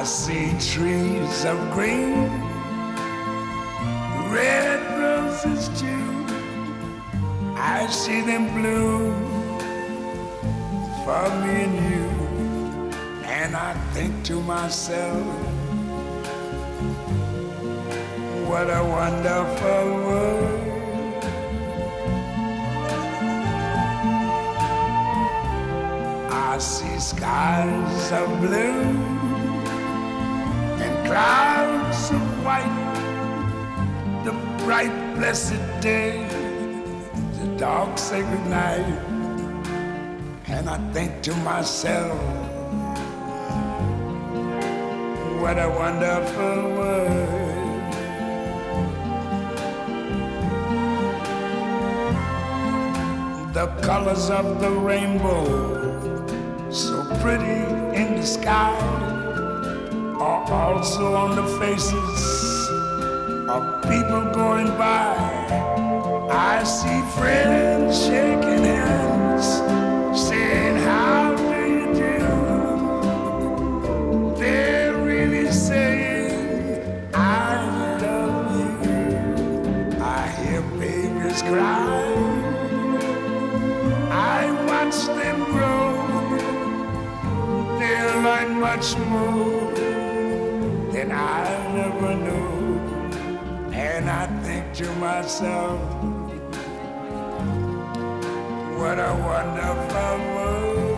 I see trees of green, red roses too. I see them bloom for me and you. And I think to myself, what a wonderful world. I see skies of blue and clouds of white, the bright blessed day, the dark sacred night. And I think to myself, what a wonderful world. The colors of the rainbow, so pretty in the sky, are also on the faces of people going by. I see friends shaking hands, saying, how do you do? They're really saying, I love you. I hear babies cry, I watch them grow. They'll learn much more than I never knew. And I think to myself, what a wonderful world.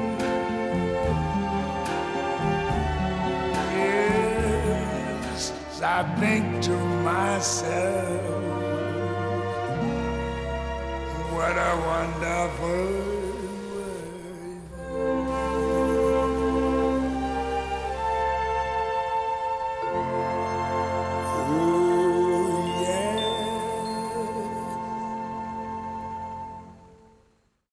Yes, I think to myself, what a wonderful